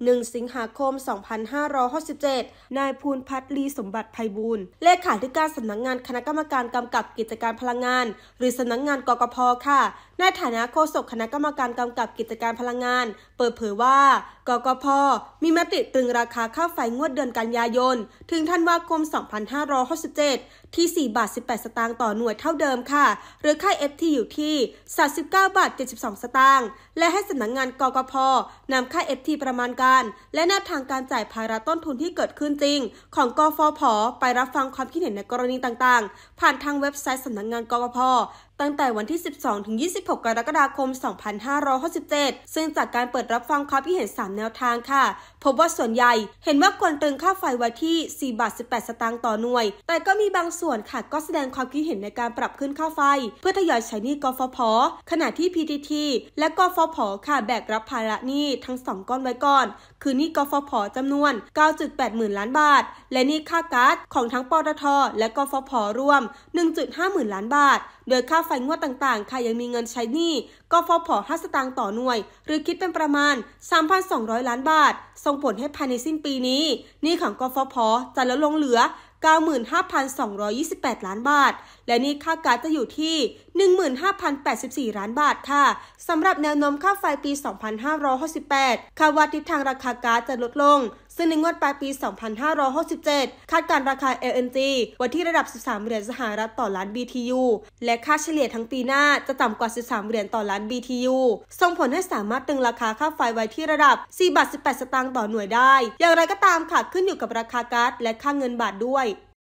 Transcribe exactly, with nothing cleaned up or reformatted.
หนึ่ง สิงหาคม สองพันห้าร้อยหกสิบเจ็ด นายภูลพัฒน์ ลีสมบัติไพบูลย์เลขาธิการสำนักงานคณะกรรมการกำกับกิจการพลังงานหรือสำนักงานกกพ.ค่ะในฐานะโฆษกคณะกรรมการกำกับกิจการพลังงานเปิดเผยว่ากกพ.มีมติตรึงราคาค่าไฟงวดเดือนกันยายนถึงธันวาคม สองพันห้าร้อยหกสิบเจ็ด ที่ สี่บาทสิบแปดสตางค์ต่อหน่วยเท่าเดิมค่ะหรือค่า เอฟ ที อยู่ที่ สามสิบเก้าบาทเจ็ดสิบสองสตางค์และให้สำนักงานกกพ.นำค่า เอฟ ที ประมาณการและแนวทางการจ่ายภาระต้นทุนที่เกิดขึ้นจริงของกฟผ.ไปรับฟังความคิดเห็นในกรณีต่างๆผ่านทางเว็บไซต์สำนักงานกกพ.ตั้งแต่วันที่ สิบสองถึงยี่สิบหก กรกฎาคม สองพันห้าร้อยหกสิบเจ็ด ซึ่งจากการเปิดรับฟังความคิดเห็น สาม แนวทางค่ะพบว่าส่วนใหญ่เห็นว่าควรตรึงค่าไฟไว้ที่ สี่บาทสิบแปดสตางค์ต่อหน่วยแต่ก็มีบางส่วนค่ะก็แสดงความคิดเห็นในการปรับขึ้นค่าไฟเพื่อทยอยใช้หนี้กฟผ.ขณะที่ พี ที ที และกฟผ.ค่ะแบกรับภาระหนี้ทั้งสองก้อนไว้ก่อนคือหนี้กฟผ.จำนวน เก้าจุดแปดหมื่นล้านบาทและหนี้ค่าก๊าซของทั้งปตท.และกฟผ.รวม หนึ่งจุดห้าหมื่นล้านบาทโดยค่าไฟงวดต่างๆค่ะยังมีเงินใช้หนี้กฟผ. ห้าสตางค์ต่อหน่วยหรือคิดเป็นประมาณ สามพันสองร้อยล้านบาทส่งผลให้ภายในสิ้นปีนี้หนี้ของกฟผ.จะลดลงเหลือ เก้าหมื่นห้าพันสองร้อยยี่สิบแปดล้านบาทและหนี้ค่าก๊าซจะอยู่ที่ หนึ่งหมื่นห้าพันแปดสิบสี่ล้านบาทค่ะสำหรับแนวโน้มค่าไฟปี สองพันห้าร้อยหกสิบแปดคาดว่าทิศทางราคาก๊าซจะลดลงซึ่งในงวดปลายปี สองพันห้าร้อยหกสิบเจ็ด คาดการราคา แอล เอ็น จี ไว้ที่ระดับ สิบสาม เหรียญสหรัฐต่อล้าน บี ที ยู และค่าเฉลี่ยทั้งปีหน้าจะต่ำกว่า สิบสาม เหรียญต่อล้าน บี ที ยู ส่งผลให้สามารถตึงราคาค่าไฟไว้ที่ระดับ สี่บาทสิบแปดสตางค์ต่อหน่วยได้อย่างไรก็ตามค่ะขึ้นอยู่กับราคาก๊าซและค่าเงินบาทด้วย